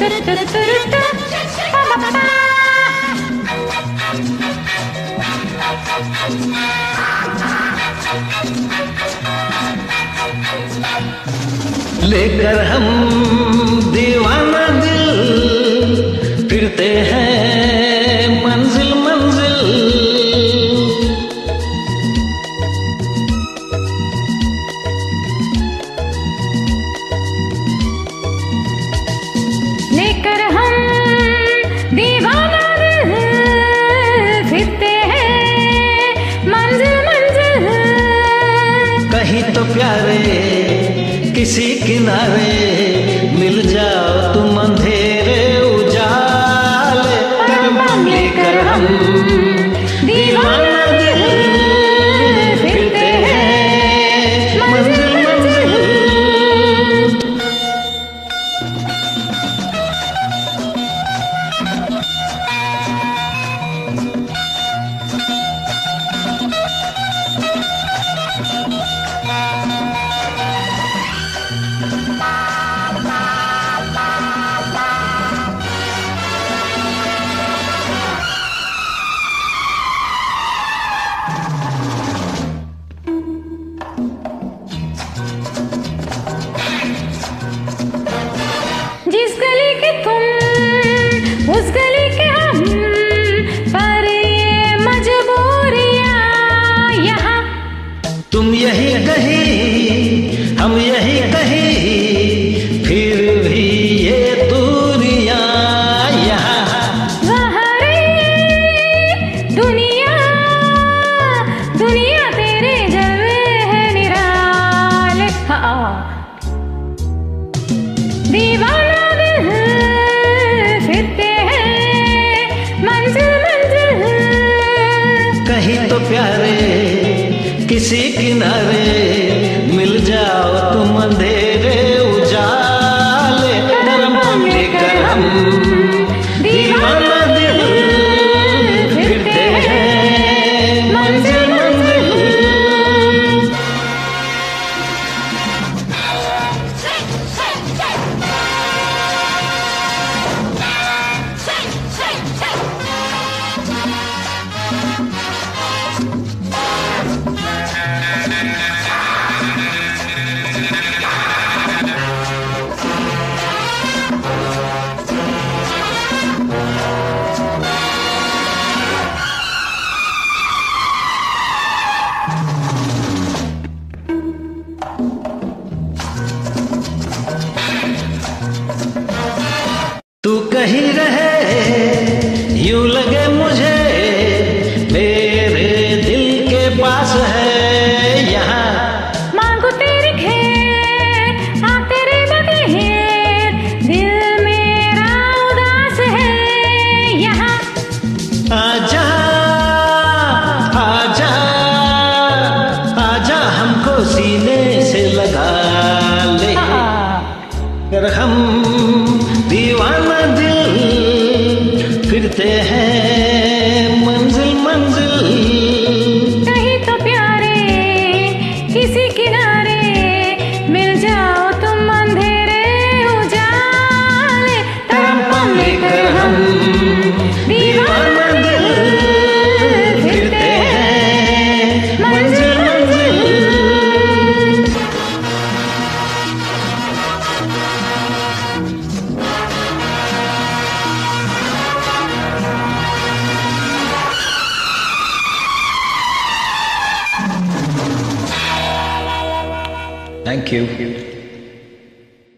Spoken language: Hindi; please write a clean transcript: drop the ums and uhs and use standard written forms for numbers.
लेकर हम दीवाना दिल फिरते हैं मंजिल मंजिल। लेकर हम दीवाना दिल फिरते हैं मंजिल मंजिल। कहीं तो प्यारे किसी किनारे मिल जाओ तुम अंधेरे उजाले। लेकर हम दीवाना दिल फिरते हैं मंजिल मंजिल। जिस गली के तुम उस गली के हम, पर ये मजबूरियां यहाँ। तुम यही कहीं हम यही कहीं, फिर भी ये दूरियां यहाँ। वहाँ दुनिया दुनिया तेरे जलवे है निराले। दीवाना दिल फिरते हैं मंजिल मंजिल। कहीं तो प्यारे किसी किनारे मिल जाओ तुम अंधेरे उजाले। लेकर हम दीवाना दिल फिरते हैं मंजिल मंजिल। तू कहीं रहे यूं लगे मुझे, मेरे दिल के पास है यहाँ। मांगो तेरी खैर हाँ तेरे बगैर, दिल मेरा उदास है यहाँ। आजा आजा आजा हमको सीने से लगा ले। कर हम दीवाना दिल फिरते हैं मंजिल मंजिल। कहीं तो प्यारे किसी किनारे मिल जाओ तुम अंधेरे उजाले। तड़पन लेकर हम दीवाना दिल फिरते हैं मंजिल मंजिल। Thank you.